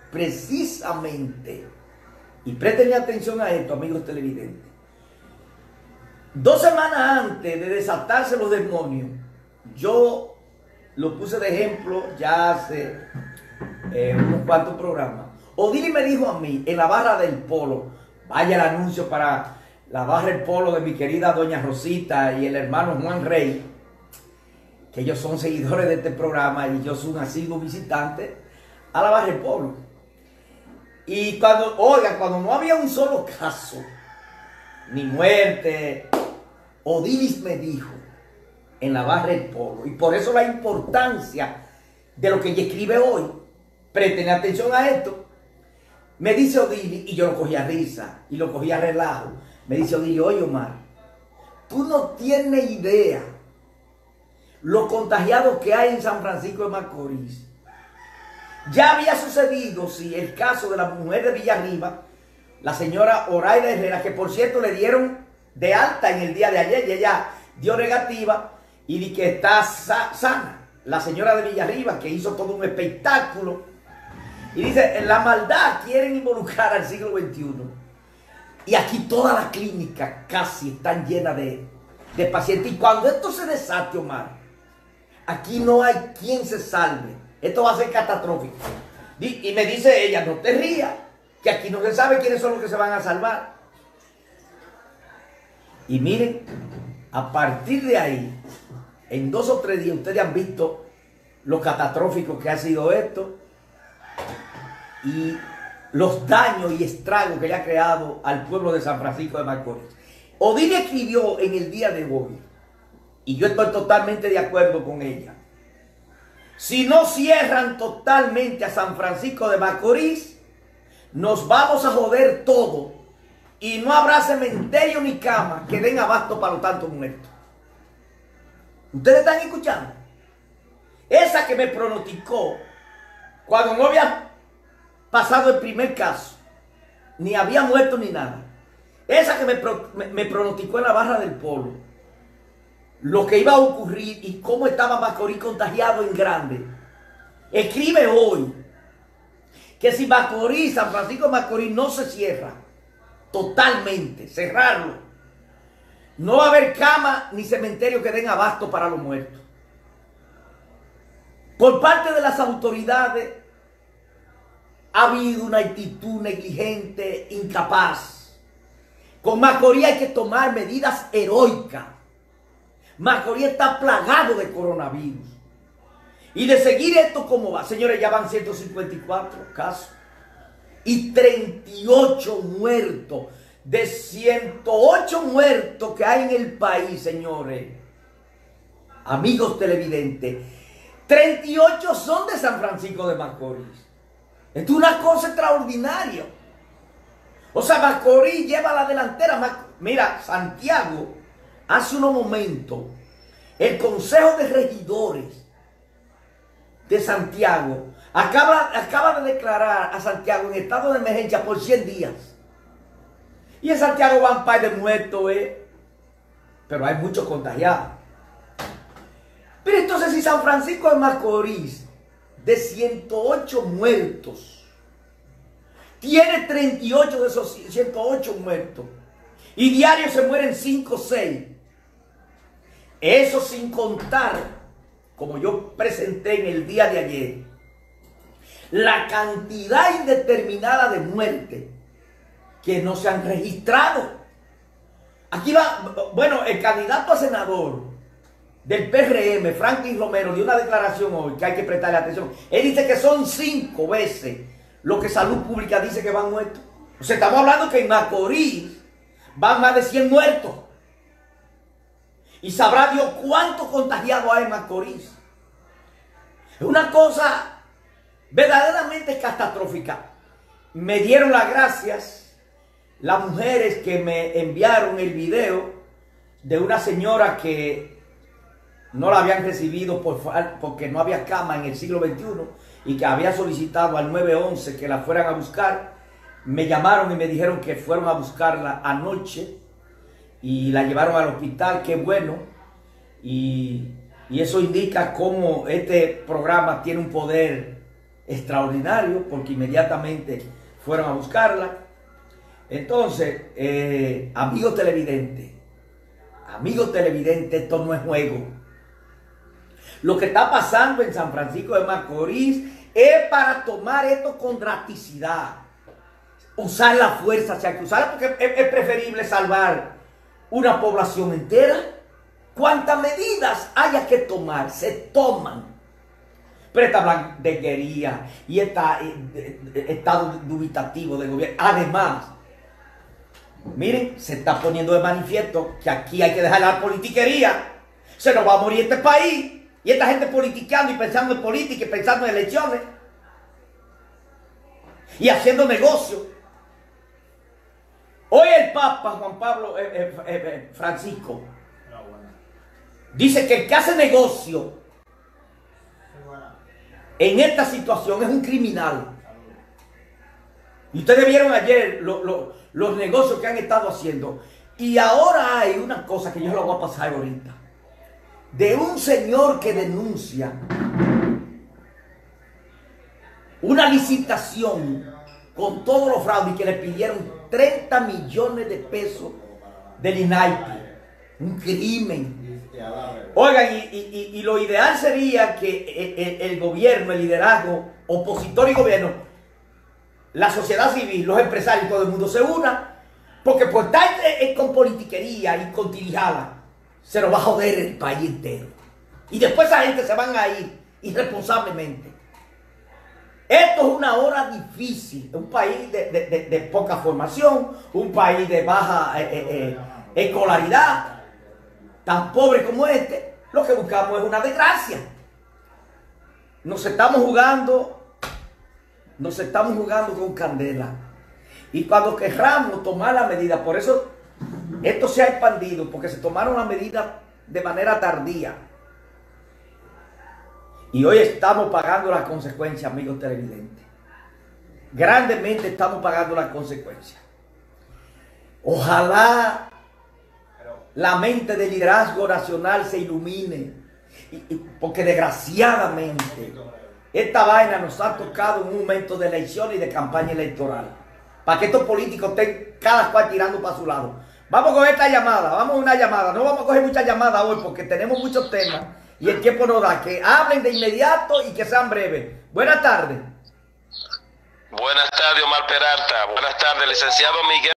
precisamente, y presten atención a esto, amigos televidentes, 2 semanas antes de desatarse los demonios, yo lo puse de ejemplo ya hace unos cuantos programas. Odili me dijo a mí, en la barra del polo, vaya el anuncio para la barra del polo de mi querida doña Rosita y el hermano Juan Rey, que ellos son seguidores de este programa y yo soy un asiduo visitante a la barra del polo. Y cuando no había un solo caso, ni muerte, Odilis me dijo en la barra del polo, y por eso la importancia de lo que ella escribe hoy, presten atención a esto. Me dice Odilis, y yo lo cogí a risa y lo cogí a relajo. Me dice Odilis, oye Omar, tú no tienes idea lo contagiados que hay en San Francisco de Macorís. Ya había sucedido, sí, el caso de la mujer de Villarriba, la señora Oraida Herrera, que por cierto le dieron de alta en el día de ayer, y ella dio negativa y di que está sana. La señora de Villarriba, que hizo todo un espectáculo, y dice, en la maldad quieren involucrar al siglo XXI. Y aquí todas las clínicas casi están llenas de pacientes. Y cuando esto se desate, Omar, aquí no hay quien se salve. Esto va a ser catastrófico. Y me dice ella, no te rías, que aquí no se sabe quiénes son los que se van a salvar. Y miren, a partir de ahí, en 2 o 3 días, ustedes han visto lo catastrófico que ha sido esto y los daños y estragos que le ha creado al pueblo de San Francisco de Macorís. Odili escribió en el día de hoy, y yo estoy totalmente de acuerdo con ella, si no cierran totalmente a San Francisco de Macorís, nos vamos a joder todo y no habrá cementerio ni cama que den abasto para los tantos muertos. ¿Ustedes están escuchando? Esa que me pronosticó cuando no había pasado el primer caso, ni había muerto ni nada. Esa que me pronosticó en la barra del polo lo que iba a ocurrir y cómo estaba Macorís contagiado en grande. Escribe hoy que si Macorís, San Francisco de Macorís no se cierra totalmente, cerrarlo, no va a haber cama ni cementerio que den abasto para los muertos. Por parte de las autoridades ha habido una actitud negligente, incapaz. Con Macorís hay que tomar medidas heroicas. Macorís está plagado de coronavirus. Y de seguir esto como va, señores, ya van 154 casos y 38 muertos. De 108 muertos que hay en el país, señores, amigos televidentes, 38 son de San Francisco de Macorís. Esto es una cosa extraordinaria. O sea, Macorís lleva la delantera. Mira, Santiago, hace unos momentos, el Consejo de Regidores de Santiago acaba de declarar a Santiago en estado de emergencia por 100 días. Y en Santiago van par de muertos, pero hay muchos contagiados. Pero entonces, si San Francisco de Macorís, de 108 muertos, tiene 38 de esos 108 muertos, y diario se mueren 5 o 6, eso sin contar, como yo presenté en el día de ayer, la cantidad indeterminada de muertes que no se han registrado. Aquí va, bueno, el candidato a senador del PRM, Franklin Romero, dio una declaración hoy que hay que prestarle atención. Él dice que son 5 veces lo que Salud Pública dice que van muertos. O sea, estamos hablando que en Macorís van más de 100 muertos. Y sabrá Dios cuántos contagiados hay en Macorís. Es una cosa verdaderamente catastrófica. Me dieron las gracias las mujeres que me enviaron el video de una señora que no la habían recibido porque no había cama en el siglo XXI y que había solicitado al 911 que la fueran a buscar. Me llamaron y me dijeron que fueron a buscarla anoche y la llevaron al hospital. Qué bueno. Y eso indica cómo este programa tiene un poder extraordinario, porque inmediatamente fueron a buscarla. Entonces, amigo televidente, esto no es juego. Lo que está pasando en San Francisco de Macorís es para tomar esto con drasticidad, usar la fuerza, o sea, que usarla, porque es preferible salvar una población entera. Cuantas medidas haya que tomar, se toman. Pero esta blanquería y este estado dubitativo del gobierno, además, miren, se está poniendo de manifiesto que aquí hay que dejar la politiquería. Se nos va a morir este país. Y esta gente politiqueando y pensando en política y pensando en elecciones. Y haciendo negocio. Hoy el Papa Juan Pablo Francisco dice que el que hace negocio en esta situación es un criminal. Y ustedes vieron ayer los negocios que han estado haciendo. Y ahora hay una cosa que yo lo voy a pasar ahorita. De un señor que denuncia una licitación con todos los fraudes que le pidieron 30 millones de pesos del INAIPI. Un crimen. Oigan, y lo ideal sería que el gobierno, el liderazgo opositor y gobierno, la sociedad civil, los empresarios, todo el mundo se una, porque por estar con politiquería y con tirijala, se nos va a joder el país entero. Y después esa gente se van a ir irresponsablemente. Esto es una hora difícil. Un país de poca formación, un país de baja escolaridad, tan pobre como este. Lo que buscamos es una desgracia. Nos estamos jugando con candela. Y cuando querramos tomar la medida, por eso esto se ha expandido, porque se tomaron las medidas de manera tardía. Y hoy estamos pagando las consecuencias, amigos televidentes. Grandemente estamos pagando las consecuencias. Ojalá la mente del liderazgo nacional se ilumine. Porque desgraciadamente esta vaina nos ha tocado en un momento de elección y de campaña electoral. Para que estos políticos estén cada cual tirando para su lado. Vamos con esta llamada, vamos a una llamada. No vamos a coger muchas llamadas hoy porque tenemos muchos temas y el tiempo nos da. Que hablen de inmediato y que sean breves. Buenas tardes. Buenas tardes, Omar Peralta. Buenas tardes, licenciado Miguel.